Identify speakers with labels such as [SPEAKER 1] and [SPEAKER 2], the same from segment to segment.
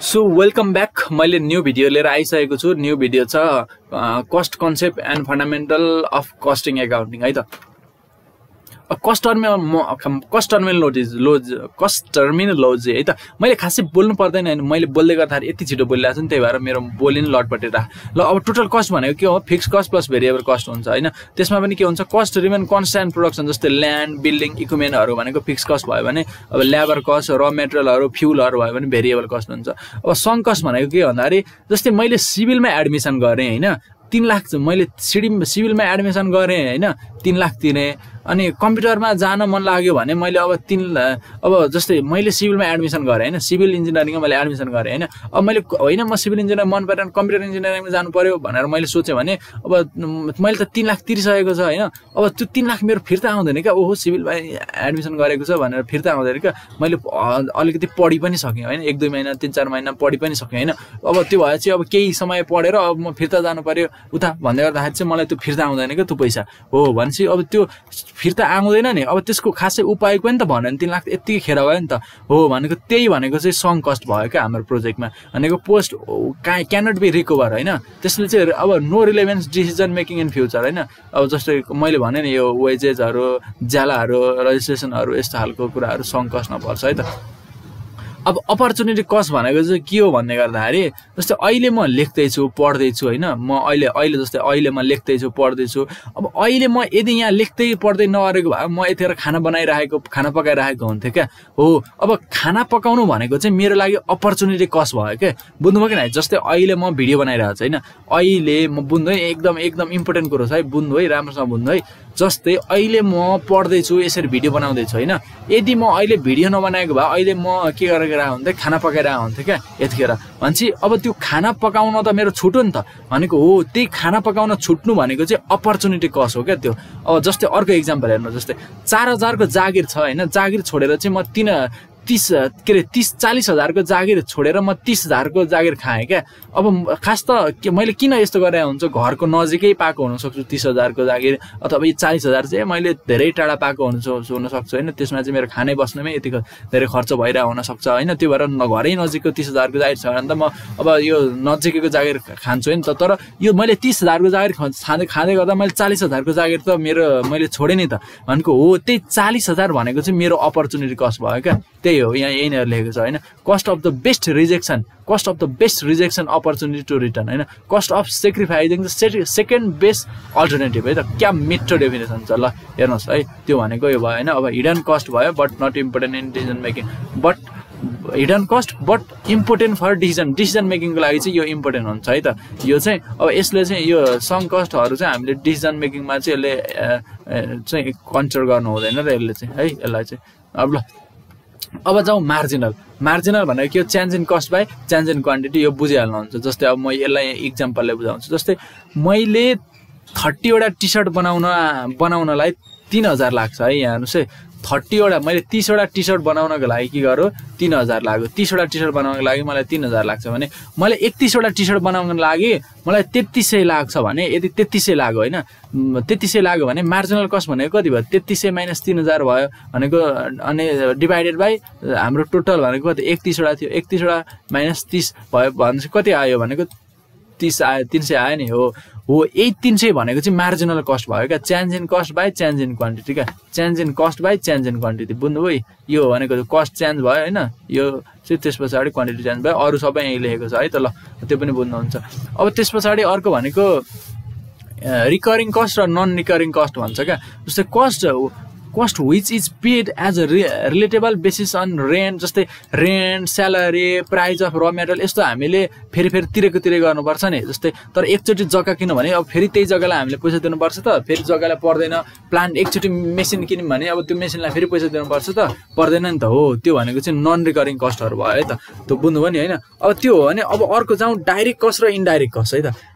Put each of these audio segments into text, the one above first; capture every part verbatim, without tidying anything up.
[SPEAKER 1] So welcome back. मैले new video लिएर आइसकेको छु। न्यू भिडियो छ cost concept and fundamental of costing accounting है त। कस्ट टर्मिनल कस्ट टर्मिनोलोजी लोज कस्ट टर्मिनोलोजी है त। मैले खासै बोल्नु पर्दैन हैन, मैले बोल्दै गर्दाखेरि यति छिटो बोलिरहेको छु नि, त्यही भएर मेरो बोली नै लटपटेर। ल अब टोटल कस्ट भनेको के हो? Fix cost plus variable cost हुन्छ हैन। त्यसमा पनि के हुन्छ? कस्ट रिमेन कन्स्ट्यान्ट प्रोडक्सन, जस्तै ल्यान्ड बिल्डिङ इक्विपमेन्टहरु भनेको फिक्स कस्ट भयो भने, अब लेबर कस्ट र मेटेरियलहरु फ्युलहरु भयो भने भेरिएबल कस्ट हुन्छ। अब सङ्क कस्ट भनेको के भन्दाखेरि जस्तै मैले सिभिलमा एडमिसन गरेँ हैन, तीन लाख मैले सिडी सिभिलमा एडमिसन गरेँ हैन, तीन लाख तिरे। अनि कम्प्युटरमा जान मन लाग्यो भने मैले अब तीन अब जस्तै मैले सिभिलमा एडमिसन गरेँ हैन, सिभिल इन्जिनियरिङमा मैले एडमिसन गरेँ हैन। अब मैले होइन म सिभिल इन्जिनियर मन परेन कम्प्युटर इन्जिनियरिङमा जानु पर्यो भनेर मैले सोचेँ भने अब मैले त तीन लाख तिरिसकेको छ हैन। अब त्यो तीन लाख मेरो फिर्ता आउँदैन क्या। ओहो सिभिलमा एडमिसन गरेको छ भनेर फिर्ता आउँदैन क्या। मैले अलिकति पढि पनि सकेँ हैन, एक दुई महिना तीन चार महिना पढि पनि सकेँ हैन। अब त्यो भएपछि अब केही समय पढेर अब म फिर्ता जानु पर्यो उता भन्दै गर्दाखेरि चाहिँ मलाई त्यो फिर्ता आउँदैन क्या त्यो पैसा हो भनेपछि अब त्यो फिर्ता आउँदैन नि। अब त्यसको खासै उपाय पनि त भनेन, तीन लाख यतिकै खेर गयो नि त हो भनेको। त्यही भनेको चाहिँ सङ्क कस्ट भयो क्या हाम्रो प्रोजेक्टमा भनेको। पोस्ट क्यानट बी रिकभर होइन, त्यसले चाहिँ अब no relevance decision making in future होइन। अब जस्तै मैले भने नि यो वेजेसहरू ज्यालाहरू रजिस्ट्रेसनहरू यस्तो खालको कुराहरू सङ्क कस्टमा पर्छ है त। अब अपर्च्युनिटी कस्ट भनेको चाहिँ के हो भन्ने गर्दाखेरि जस्तै अहिले म लेख्दैछु पढ्दैछु होइन, म अहिले अहिले जस्तै अहिले म लेख्दैछु पढ्दैछु। अब अहिले म यदि यहाँ लेख्दै पढ्दै नगरेको भए म यतिखेर खाना बनाइरहेको खाना पकाइरहेको हुन्थेँ क्या हो। अब खाना पकाउनु भनेको चाहिँ मेरो लागि अपर्च्युनिटी कस्ट भयो क्या, बुझ्नुभयो कि न? जस्तै अहिले म भिडियो बनाइरहेको छु होइन, अहिले म बुझ्नु है, एकदम एकदम इम्पोर्टेन्ट कुरो छ है, बुझ्नु है, राम्रोसँग बुझ्नु है। जस्तै अहिले म पढ्दैछु यसरी भिडियो बनाउँदैछु होइन, यदि म अहिले भिडियो नबनाएको भए अहिले म के गरेर हुन्थेँ, खाना पकाइरहेको हुन्थेँ क्या यतिखेर भनेपछि। अब त्यो खाना पकाउन त मेरो छुट्यो नि त भनेको हो। त्यही खाना पकाउन छुट्नु भनेको चाहिँ अपर्च्युनिटी कस्ट हो क्या त्यो। अब जस्तै अर्को इक्जाम्पल हेर्नु, जस्तै चार हजारको जागिर छ होइन, जागिर छोडेर चाहिँ म तिन तिस के अरे तिस चालिस हजारको जागिर छोडेर म तिस हजारको जागिर खाएँ क्या। अब खास त के मैले किन यस्तो गरेर हुन्छ, घरको नजिकै पाएको हुनसक्छु तीस हजारको जागिर, अथवा यो चालिस हजार चाहिँ मैले धेरै टाढा पाएको हुन हुनसक्छु होइन। त्यसमा चाहिँ मेरो खानै बस्नुमै यतिको धेरै खर्च भइरहेको हुनसक्छ होइन। त्यो भएर घरै नजिकको तिस हजारको जागिर छ भने त म अब यो नजिकैको जागिर खान्छु नि त। तर यो मैले तिस हजारको जागिर खाँदै खाँदै गर्दा मैले चालिस हजारको जागिर त मेरो मैले छोडेँ नि त भनेको हो। त्यही चालिस हजार भनेको चाहिँ मेरो अपर्च्युनिटी कस्ट भयो क्या। त्यही हो यहाँ यहीँनिर लेखेको छ होइन, cost of the best rejection cost of the best rejection opportunity to return होइन, cost of sacrificing the second best alternative है त। क्या मिठो डेफिनेसन छ ल, हेर्नुहोस् है। त्यो भनेको यो भयो होइन। अब हिडन कस्ट भयो but not important in decision making, but hidden cost but important for decision decision मेकिङको लागि चाहिँ यो इम्पोर्टेन्ट हुन्छ है त। यो चाहिँ अब यसले चाहिँ यो सङ्क कस्टहरू चाहिँ हामीले डिसिजन मेकिङमा चाहिँ यसले चाहिँ कन्सिडर गर्नु हुँदैन र यसले चाहिँ है यसलाई चाहिँ। अब ल अब जाउँ मार्जिनल। मार्जिनल भनेको के हो? Change in cost by change in quantity. यो बुझिहाल्नुहुन्छ। जस्तै अब म यसलाई इक्जाम्पलले बुझाउँछु। जस्तै मैले थर्टीवटा टी सर्ट बनाउन बनाउनलाई तिन हजार लाग्छ है। यहाँ हेर्नुहोस् है, थर्टीवटा मैले तिसवटा टी सर्ट बनाउनको लागि के गर्यो, तिन हजार लाग्यो। तिसवटा टी सर्ट बनाउनको लागि मलाई तिन हजार लाग्छ भने मलाई एकतिसवटा टी सर्ट बनाउनको लागि मलाई तेत्तिस सय लाग्छ भने, यदि तेत्तिस सय लाग्यो होइन, तेत्तिस सय लाग्यो भने मार्जिनल कस्ट भनेको कति भयो? तेत्तिस सय माइनस तिन हजार भयो भनेको, अनि डिभाइडेड बाई हाम्रो टोटल भनेको कति? एकतिसवटा थियो, एकतिसवटा माइनस तिस भयो भने कति आयो भनेको तिस आयो, तिन सय आयो नि हो हो। यही तिन सय भनेको चाहिँ मार्जिनल कस्ट भयो क्या। Change in cost by change in quantity क्या, change in cost by change in quantity. बुझ्नुभयो? यो भनेको कस्ट चेन्ज भयो होइन, यो चाहिँ त्यस पछाडि क्वान्टिटी चेन्ज भयो। अरू सबै यहीँ लेखेको छ है त। ल त्यो पनि बुझ्नुहुन्छ। अब त्यस पछाडि अर्को भनेको रिकरिङ कस्ट र नन रिकरिङ कस्ट भन्छ क्या। जस्तै cost cost which is paid as a re relatable basis on rent, जस्तै rent salary price of raw material यस्तो हामीले फेरि फेरि तिरेको तिरे गर्नुपर्छ नि। जस्तै तर एकचोटि जग्गा किन्यो भने अब फेरि त्यही जग्गालाई हामीले पैसा दिनुपर्छ त, फेरि जग्गालाई पर्दैन। प्लान्ट एकचोटि मेसिन किन्यौँ भने अब त्यो मेसिनलाई फेरि पैसा दिनुपर्छ त, पर्दैन नि त हो। त्यो भनेको चाहिँ नन रिकरिङ कस्टहरू भयो है त। त्यो बुझ्नुभयो नि होइन। अब त्यो हो भने अब अर्को जाउँ डाइरेक्ट कस्ट र इन्डाइरेक्ट कस्ट है त।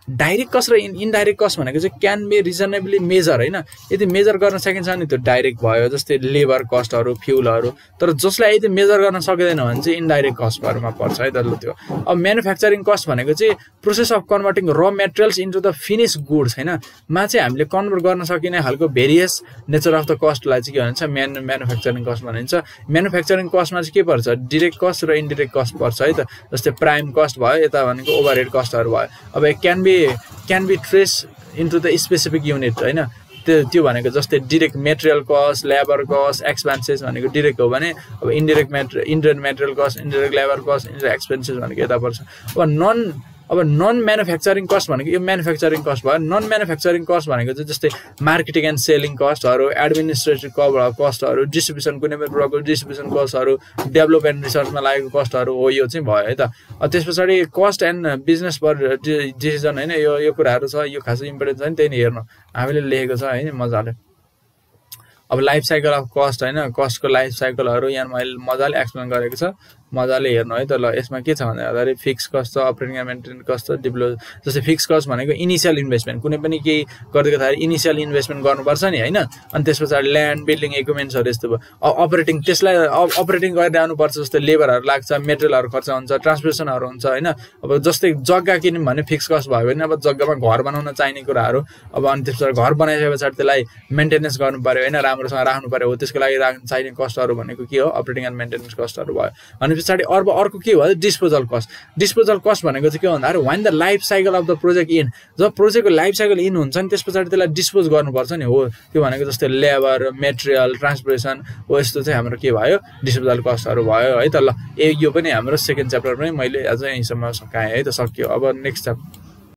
[SPEAKER 1] डाइरेक्ट कस्ट र इनडाइरेक्ट कस्ट भनेको चाहिँ क्यान बी रिजनेबली मेजर हैन यदि मेजर गर्न सकिन्छ भने त्यो डाइरेक्ट भयो जस्तै लेबर कस्टहरु फ्युलहरु तर जसलाई यदि मेजर गर्न सकिदैन भने चाहिँ इनडाइरेक्ट कस्टहरुमा पर्छ है त ल त्यो अब म्यानुफ्याक्चरिङ कस्ट भनेको चाहिँ process of converting raw materials into the finish goods हैन मा चाहिँ हामीले कन्भर्ट गर्न सकिने खालको भेरियस नेचर अफ द कस्टलाई चाहिँ के भन्छ म्यान म्यानुफ्याक्चरिङ कस्ट भनिन्छ म्यानुफ्याक्चरिङ कस्टमा चाहिँ के पर्छ डाइरेक्ट कस्ट र इनडाइरेक्ट कस्ट पर्छ है त जस्तै प्राइम कस्ट भयो यता भनेको ओभरहेड कस्टहरु भयो अब can be can be trace into the specific unit हैन त्यो त्यो भनेको जस्तै direct material cost labour cost expenses भनेको डाइरेक्ट हो भने अब indirect material indirect material cost indirect labour cost indirect expenses भनेको यता पर्छ अब नन अब नन म्यानुफ्याक्चरिङ कस्ट भनेको यो म्यानुफ्याक्चरिङ कस्ट भयो नन म्यानुफ्याक्चरिङ कस्ट भनेको चाहिँ जस्तै मार्केटिङ एन्ड सेलिङ कस्टहरु एडमिनिस्ट्रेटिभ कस्टहरु डिस्ट्रिब्युसन कुनै पनि प्रकारको डिस्ट्रिब्युसन कस्टहरु डेभलपमेन्ट रिसर्चमा लागेको कस्टहरु हो यो चाहिँ भयो है त त्यसपछि कस्ट एन्ड बिजनेस पर डिसिजन हैन यो यो कुराहरु छ यो खासै इम्पोर्टेन्ट छ नि त्यही नै हेर्नु हामीले लेखेको छ हैन मजाले अब लाइफ साइकल अफ कस्ट हैन कस्टको लाइफ साइकलहरु यहाँ मैले मजाले एक्सप्लेन गरेको छ मजाले हेर्नु है त ल यसमा के छ भन्दाखेरि फिक्स कस्ट छ अपरेटिङ एन्ड मेन्टेनेन्स कस्ट छ डेभलप जस्तै फिक्स कस्ट भनेको इनिशियल इन्भेस्टमेन्ट कुनै पनि केही गर्दैखेरि इनिशियल इन्भेस्टमेन्ट गर्नुपर्छ नि हैन अनि त्यसपछि ल्यान्ड बिल्डिङ इक्विपमेन्ट्सहरु यस्तो भयो अपरेटिङ त्यसलाई अपरेटिङ गरिरहनु पर्छ जस्तै लेबरहरु लाग्छ मेटेरियलहरु खर्च हुन्छ ट्रान्सपोर्टेसनहरु हुन्छ हैन अब जस्तै जग्गा किन्यौं भने फिक्स कस्ट भयो भने अब जग्गामा घर बनाउन चाहिने कुराहरु अब अनि त्यसपछि घर बनाइसकेपछि त्यसलाई मेन्टेनेन्स गर्नु पर्यो हैन राम्रोसँग राख्नु पर्यो हो त्यसको लागि चाहिने कस्टहरु भनेको के हो अपरेटिङ एन्ड मेन्टेनेन्स कस्टहरु भयो अनि पछाडी अर्को अर्को के हो डिस्पोजल कस्ट डिस्पोजल कस्ट भनेको चाहिँ के भन्दाखेरि when the life cycle of the project in जब प्रोजेक्टको लाइफ साइकल इन हुन्छ नि त्यसपछि त्यसलाई डिस्पोज गर्नुपर्छ नि हो त्यो भनेको जस्तै लेबर मेटेरियल ट्रान्सपोर्टेसन हो यस्तो चाहिँ हाम्रो के भयो डिस्पोजल कस्टहरु भयो है त ल ए यो पनि हाम्रो सेकेन्ड च्याप्टर पनि मैले अझै यहीँसम्म सकाएँ है त सकियो अब नेक्स्ट च्याप्टर